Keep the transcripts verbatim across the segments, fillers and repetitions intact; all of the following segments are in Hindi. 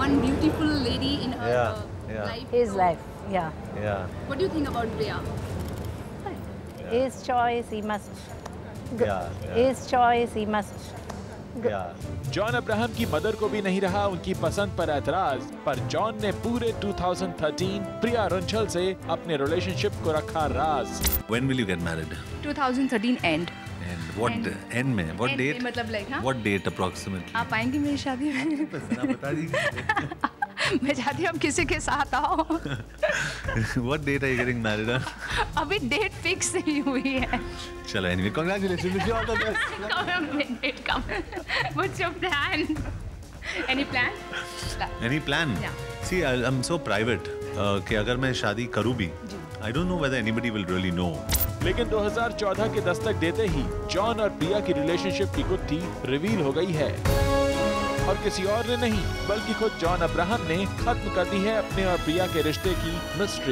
one beautiful lady in her Yeah, uh, yeah. life. His So life, yeah. Yeah. What do you think about Priya? His choice, he must. go- Yeah, yeah. His choice, he must. go- Yeah. John Abraham की मदर को भी नहीं रहा उनकी पसंद पर एतराज, पर जॉन ने पूरे दो हज़ार तेरह प्रिया रुंझल से अपने रिलेशनशिप को रखा राज। When will you get married? twenty thirteen end. And what End. end में? What End date? में मतलब like हाँ? What date approximately? आप आएंगे मेरी शादी में? बस ना बता दीजिए। मैं चाहती हूँ आप किसी के साथ आओ। What date are you getting married on? अभी डेट फिक्स नहीं हुई है। चलो anyway, congratulations, wish you all the best. Come on, date come. What's your plan? Any plan? Any plan? Yeah. See, I- I'm so private uh, कि अगर मैं शादी करूँ भी, I don't know whether anybody will really know. लेकिन दो हज़ार चौदह के दस्तक देते ही जॉन और प्रिया की रिलेशनशिप की गुत्थी रिवील हो गई है, और किसी और ने नहीं बल्कि खुद जॉन अब्राहम ने खत्म कर दी है अपने और प्रिया के रिश्ते की मिस्ट्री।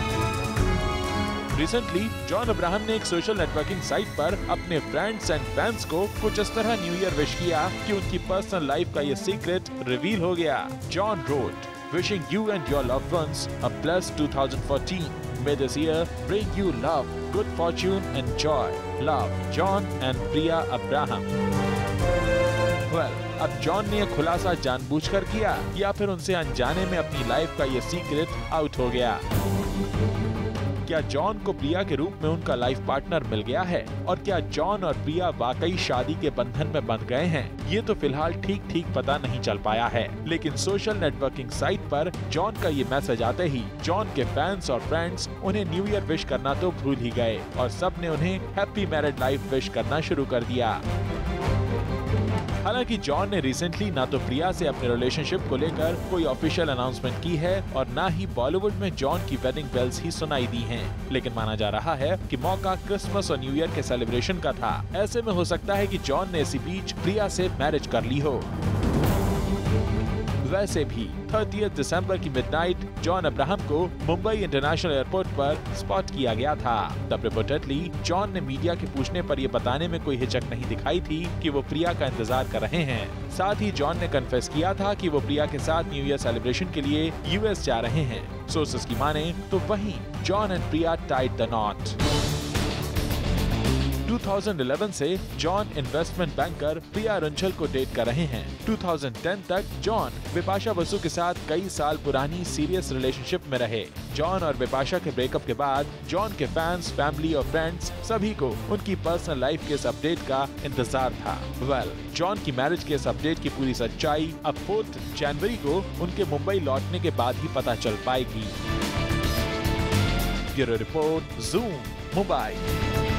रिसेंटली जॉन अब्राहम ने एक सोशल नेटवर्किंग साइट पर अपने फ्रेंड्स एंड फैंस को कुछ इस तरह न्यू ईयर विश किया कि उनकी पर्सनल लाइफ का ये सीक्रेट रिवील हो गया। John wrote, wishing you and your loved ones a blessed two thousand fourteen. May this year bring you love, good fortune and joy. Love, John and Priya Abraham. Well, अब जॉन ने यह खुलासा जानबूझकर किया या फिर उनसे अनजाने में अपनी लाइफ का ये सीक्रेट आउट हो गया? क्या जॉन को प्रिया के रूप में उनका लाइफ पार्टनर मिल गया है, और क्या जॉन और प्रिया वाकई शादी के बंधन में बंध गए हैं? ये तो फिलहाल ठीक ठीक पता नहीं चल पाया है, लेकिन सोशल नेटवर्किंग साइट पर जॉन का ये मैसेज आते ही जॉन के फैंस और फ्रेंड्स उन्हें न्यू ईयर विश करना तो भूल ही गए और सब ने उन्हें हैप्पी मैरिड लाइफ विश करना शुरू कर दिया। हालांकि जॉन ने रिसेंटली ना तो प्रिया से अपने रिलेशनशिप को लेकर कोई ऑफिशियल अनाउंसमेंट की है और ना ही बॉलीवुड में जॉन की वेडिंग बेल्स ही सुनाई दी हैं। लेकिन माना जा रहा है कि मौका क्रिसमस और न्यू ईयर के सेलिब्रेशन का था। ऐसे में हो सकता है कि जॉन ने इसी बीच प्रिया से मैरिज कर ली हो। वैसे भी तीस दिसंबर की मिडनाइट जॉन अब्राहम को मुंबई इंटरनेशनल एयरपोर्ट पर स्पॉट किया गया था। तब रिपोर्टेडली जॉन ने मीडिया के पूछने पर यह बताने में कोई हिचक नहीं दिखाई थी कि वो प्रिया का इंतजार कर रहे हैं। साथ ही जॉन ने कन्फेस किया था कि वो प्रिया के साथ न्यू ईयर सेलिब्रेशन के लिए यूएस जा रहे हैं। सोर्सेस की माने तो वहीं John and Priya tied the knot. दो हज़ार ग्यारह से John investment banker Priya Runchal को डेट कर रहे हैं। दो हज़ार दस तक जॉन बिपाशा बसु के साथ कई साल पुरानी सीरियस रिलेशनशिप में रहे। जॉन और बिपाशा के ब्रेकअप के बाद जॉन के फैंस, फैमिली और फ्रेंड्स सभी को उनकी पर्सनल लाइफ के इस अपडेट का इंतजार था। वेल, जॉन की मैरिज के इस अपडेट की पूरी सच्चाई अब फोर्थ जनवरी को उनके मुंबई लौटने के बाद ही पता चल पाएगी। Bureau report, Zoom Mumbai.